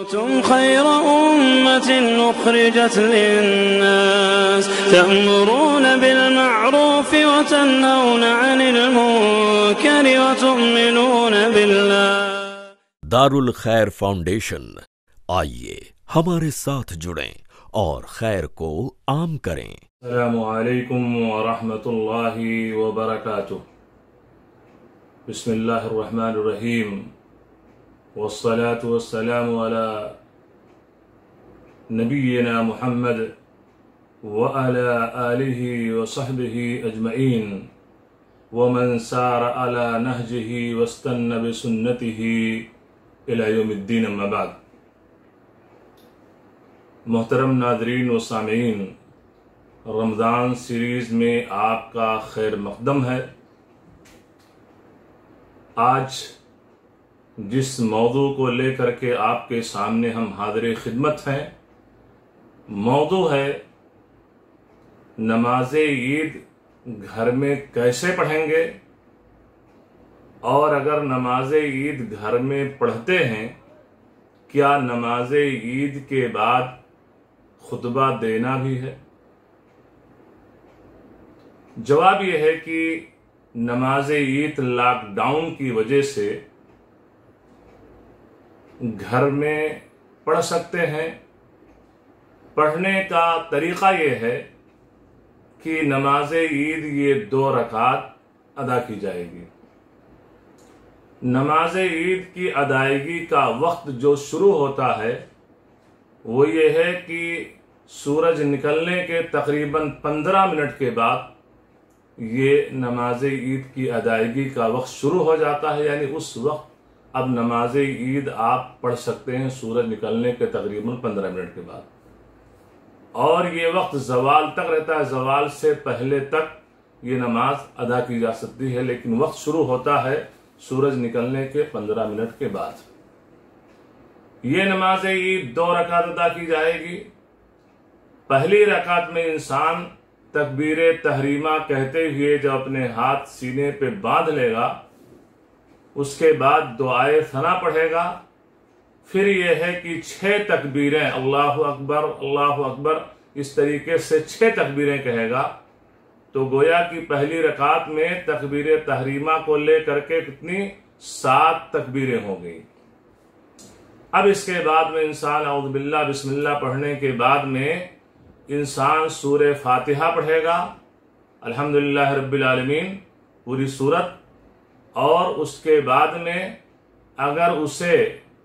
كنتم خير أمة أخرجت للناس تأمرون بالمعروف وتنهون عن المنكر وتؤمنون بالله۔ دارالخیر فاؤنڈیشن، آئیے ہمارے ساتھ جڑیں اور خیر کو عام کریں۔ السلام علیکم ورحمۃ اللہ وبرکاتہ۔ بسم اللہ الرحمن الرحیم، والصلاة والسلام على نبینا محمد وعلى آلہ وصحبہ اجمعین ومن سار على نہجہ واستنى بسنتہ الی یوم الدین، اما بعد۔ محترم ناظرین و سامعین، رمضان سیریز میں آپ کا خیر مقدم ہے۔ آج جس موضوع کو لے کر کے آپ کے سامنے ہم حاضر خدمت ہیں، موضوع ہے نماز عید گھر میں کیسے پڑھیں گے، اور اگر نماز عید گھر میں پڑھتے ہیں کیا نماز عید کے بعد خطبہ دینا بھی ہے؟ جواب یہ ہے کہ نماز عید لاک ڈاؤن کی وجہ سے گھر میں پڑھ سکتے ہیں۔ پڑھنے کا طریقہ یہ ہے کہ نماز عید یہ 2 رکعت ادا کی جائے گی۔ نماز عید کی ادائیگی کا وقت جو شروع ہوتا ہے وہ یہ ہے کہ سورج نکلنے کے تقریباً 15 منٹ کے بعد یہ نماز عید کی ادائیگی کا وقت شروع ہو جاتا ہے، یعنی اس وقت اب نماز عید آپ پڑھ سکتے ہیں سورج نکلنے کے تقریباً 15 منٹ کے بعد، اور یہ وقت زوال تک رہتا ہے۔ زوال سے پہلے تک یہ نماز ادا کی جا سکتی ہے، لیکن وقت شروع ہوتا ہے سورج نکلنے کے 15 منٹ کے بعد۔ یہ نماز عید 2 رکعت ادا کی جائے گی۔ پہلی رکعت میں انسان تکبیر تحریمہ کہتے ہوئے جب اپنے ہاتھ سینے پہ باندھ لے گا، اس کے بعد دعائے ثنا پڑھے گا۔ پھر یہ ہے کہ 6 تکبیریں، اللہ اکبر اللہ اکبر، اس طریقے سے 6 تکبیریں کہے گا۔ تو گویا کہ پہلی رکعت میں تکبیر تحریمہ کو لے کر کے کتنی 7 تکبیریں ہو گئی۔ اب اس کے بعد میں انسان اعوذ باللہ بسم اللہ پڑھنے کے بعد میں انسان سورہ فاتحہ پڑھے گا، الحمدللہ رب العالمین پوری سورت، اور اس کے بعد میں اگر اسے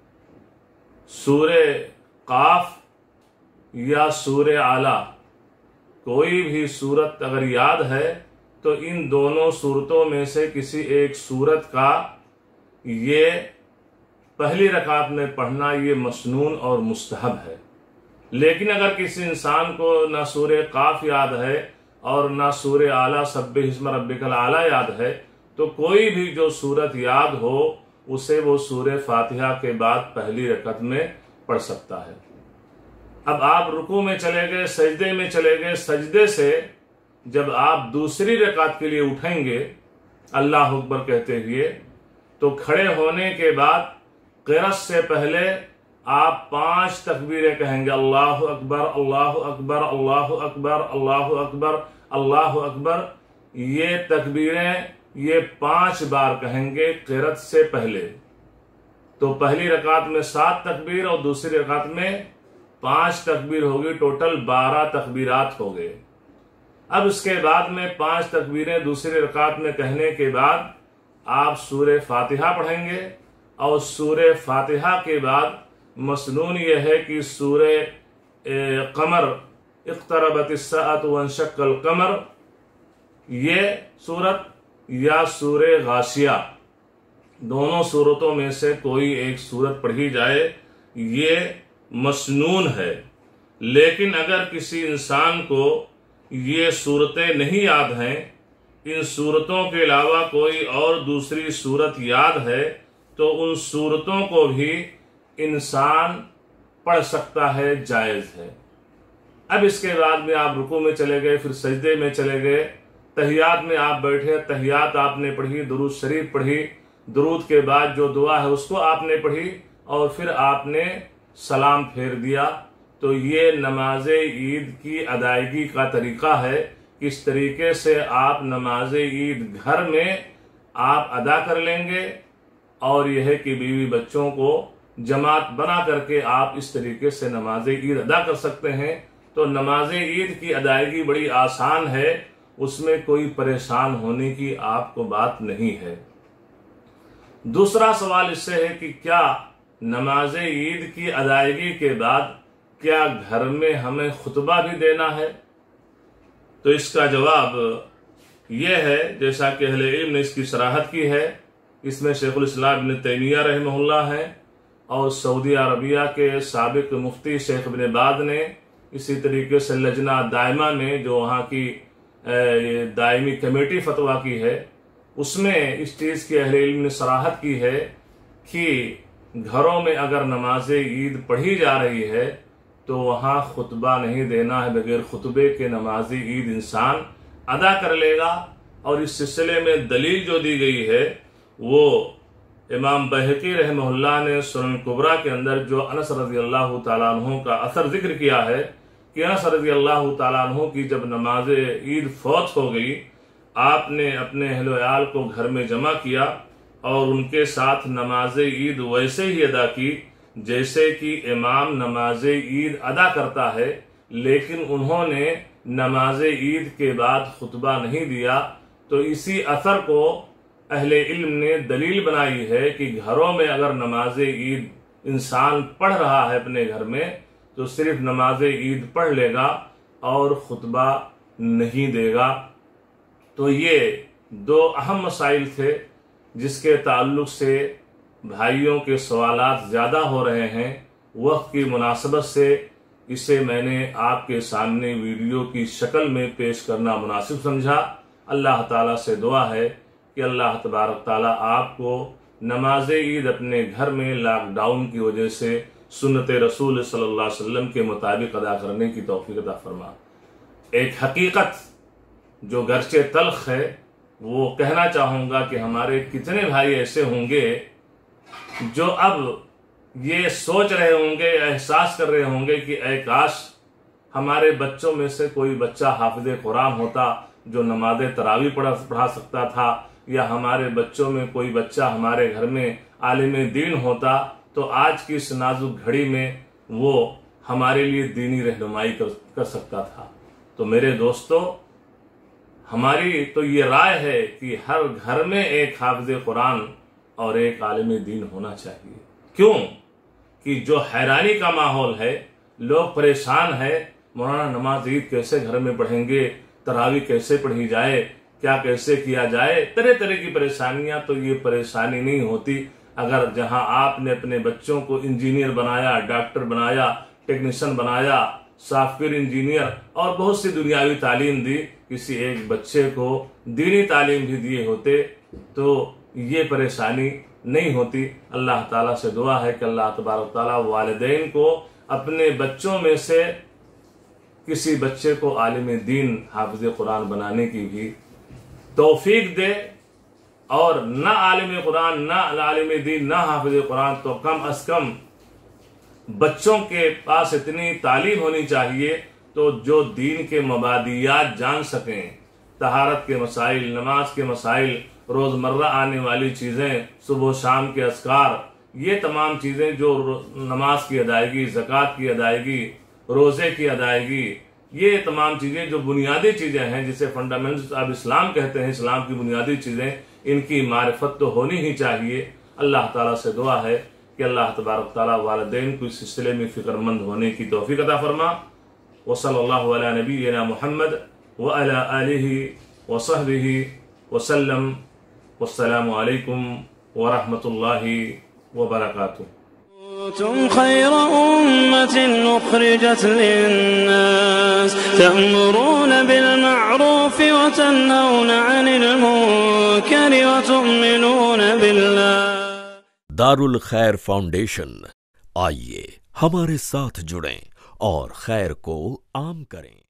سورہ قاف یا سورہ اعلیٰ کوئی بھی سورت اگر یاد ہے تو ان دونوں سورتوں میں سے کسی ایک سورت کا یہ پہلی رکعت میں پڑھنا یہ مسنون اور مستحب ہے۔ لیکن اگر کسی انسان کو نہ سورہ قاف یاد ہے اور نہ سورہ اعلیٰ سبح اسم ربک الاعلیٰ یاد ہے تو کوئی بھی جو سورت یاد ہو اسے وہ سورہ فاتحہ کے بعد پہلی رکعت میں پڑھ سکتا ہے۔ اب آپ رکوع میں چلے گئے، سجدے میں چلے گئے، سجدے سے جب آپ دوسری رکعت کے لیے اٹھیں گے اللہ اکبر کہتے ہوئے، تو کھڑے ہونے کے بعد قرأت سے پہلے آپ 5 تکبیریں کہیں گے، اللہ اکبر اللہ اکبر اللہ اکبر اللہ اکبر اللہ اکبر۔ یہ تکبیریں یہ 5 بار کہیں گے قرأت سے پہلے۔ تو پہلی رکعت میں 7 تکبیر اور دوسری رکعت میں 5 تکبیر ہوگی، ٹوٹل 12 تکبیرات ہو گئے۔ اب اس کے بعد میں 5 تکبیریں دوسری رکعت میں کہنے کے بعد آپ سورہ فاتحہ پڑھیں گے، اور سورہ فاتحہ کے بعد مسنون یہ ہے کہ سورہ قمر اقتربت الساعۃ وانشق القمر یہ سورت یا سورہ غاشیہ، دونوں صورتوں میں سے کوئی ایک صورت پڑھی جائے، یہ مسنون ہے۔ لیکن اگر کسی انسان کو یہ صورتیں نہیں یاد ہیں، ان صورتوں کے علاوہ کوئی اور دوسری صورت یاد ہے، تو ان صورتوں کو بھی انسان پڑھ سکتا ہے، جائز ہے۔ اب اس کے بعد میں آپ رکوع میں چلے گئے، پھر سجدے میں چلے گئے، تحیات میں آپ بیٹھے، تحیات آپ نے پڑھی، درود شریف پڑھی، درود کے بعد جو دعا ہے اس کو آپ نے پڑھی، اور پھر آپ نے سلام پھیر دیا، تو یہ نماز عید کی ادائیگی کا طریقہ ہے۔ کس طریقے سے آپ نماز عید گھر میں آپ ادا کر لیں گے، اور یہ ہے کہ بیوی بچوں کو جماعت بنا کر کے آپ اس طریقے سے نماز عید ادا کر سکتے ہیں۔ تو نماز عید کی ادائیگی بڑی آسان ہے، اس میں کوئی پریشان ہونے کی آپ کو بات نہیں ہے۔ دوسرا سوال اس سے ہے کہ کیا نماز عید کی ادائیگی کے بعد کیا گھر میں ہمیں خطبہ بھی دینا ہے؟ تو اس کا جواب یہ ہے، جیسا کہ اہل علم نے اس کی صراحت کی ہے، اس میں شیخ الاسلام ابن تیمیہ رحمہ اللہ ہے، اور سعودی عربیہ کے سابق مفتی شیخ ابن باز نے اسی طریقے سے لجنہ دائمہ میں جو وہاں کی دائمی کمیٹی فتویٰ کی ہے، اس میں اس چیز کی اہل علم نے صراحت کی ہے کہ گھروں میں اگر نماز عید پڑھی جا رہی ہے تو وہاں خطبہ نہیں دینا ہے، بغیر خطبے کے نماز عید انسان ادا کر لے گا۔ اور اس سلسلے میں دلیل جو دی گئی ہے وہ امام بہقی رحمہ اللہ نے سنن کبریٰ کے اندر جو انس رضی اللہ تعالیٰ عنہ کا اثر ذکر کیا ہے کہ انس رضی اللہ تعالیٰ عنہ کی جب نماز عید فوت ہو گئی، آپ نے اپنے اہل و عیال کو گھر میں جمع کیا اور ان کے ساتھ نماز عید ویسے ہی ادا کی جیسے کہ امام نماز عید ادا کرتا ہے، لیکن انہوں نے نماز عید کے بعد خطبہ نہیں دیا۔ تو اسی اثر کو اہل علم نے دلیل بنائی ہے کہ گھروں میں اگر نماز عید انسان پڑھ رہا ہے اپنے گھر میں تو صرف نماز عید پڑھ لے گا اور خطبہ نہیں دے گا۔ تو یہ دو اہم مسائل تھے جس کے تعلق سے بھائیوں کے سوالات زیادہ ہو رہے ہیں۔ وقت کی مناسبت سے اسے میں نے آپ کے سامنے ویڈیو کی شکل میں پیش کرنا مناسب سمجھا۔ اللہ تعالیٰ سے دعا ہے کہ اللہ تبارک تعالیٰ آپ کو نماز عید اپنے گھر میں لاک ڈاؤن کی وجہ سے سنت رسول صلی اللہ علیہ وسلم کے مطابق ادا کرنے کی توفیق عطا فرما۔ ایک حقیقت جو گرچہ تلخ ہے وہ کہنا چاہوں گا کہ ہمارے کتنے بھائی ایسے ہوں گے جو اب یہ سوچ رہے ہوں گے، احساس کر رہے ہوں گے کہ اے کاش ہمارے بچوں میں سے کوئی بچہ حافظ قرآن ہوتا جو نماز تراویح پڑھا سکتا تھا، یا ہمارے بچوں میں کوئی بچہ ہمارے گھر میں عالم دین ہوتا تو آج کی اس نازک گھڑی میں وہ ہمارے لیے دینی رہنمائی کر سکتا تھا۔ تو میرے دوستو، ہماری تو یہ رائے ہے کہ ہر گھر میں ایک حافظ قرآن اور ایک عالم دین ہونا چاہیے۔ کیوں کہ جو حیرانی کا ماحول ہے، لوگ پریشان ہے، مولانا نماز عید کیسے گھر میں پڑھیں گے، تراویح کیسے پڑھی جائے، کیا کیسے کیا جائے، طرح طرح کی پریشانیاں۔ تو یہ پریشانی نہیں ہوتی اگر جہاں آپ نے اپنے بچوں کو انجینئر بنایا، ڈاکٹر بنایا، ٹیکنیشین بنایا، سافٹ ویئر انجینئر اور بہت سی دنیاوی تعلیم دی، کسی ایک بچے کو دینی تعلیم بھی دیے ہوتے تو یہ پریشانی نہیں ہوتی۔ اللہ تعالیٰ سے دعا ہے کہ اللہ تبارک تعالیٰ والدین کو اپنے بچوں میں سے کسی بچے کو عالم دین حافظ قرآن بنانے کی بھی توفیق دے، اور نہ عالم قرآن، نہ عالم دین، نہ حافظ قرآن تو کم از کم بچوں کے پاس اتنی تعلیم ہونی چاہیے تو جو دین کے مبادیات جان سکیں، طہارت کے مسائل، نماز کے مسائل، روزمرہ آنے والی چیزیں، صبح و شام کے اذکار، یہ تمام چیزیں جو نماز کی ادائیگی، زکوٰۃ کی ادائیگی، روزے کی ادائیگی، یہ تمام چیزیں جو بنیادی چیزیں ہیں جسے فنڈامنٹس آف اسلام کہتے ہیں، اسلام کی بنیادی چیزیں، ان کی معرفت تو ہونی ہی چاہیے۔ اللہ تعالیٰ سے دعا ہے کہ اللہ تبارک تعالیٰ والدین کو اس سلسلے میں فکر مند ہونے کی توفیق عطا فرما۔ وصلی اللہ علی نبینا محمد وعلی آلہ وصحبہ وسلم، والسلام علیکم ورحمۃ اللہ وبرکاتہ۔ كنتم خير أمة أخرجت للناس تأمرون بالمعروف وتنهون عن المنكر وتؤمنون بالله۔ دار الخیر فاؤنڈیشن، آئیے ہمارے ساتھ جڑیں اور خیر کو عام کریں۔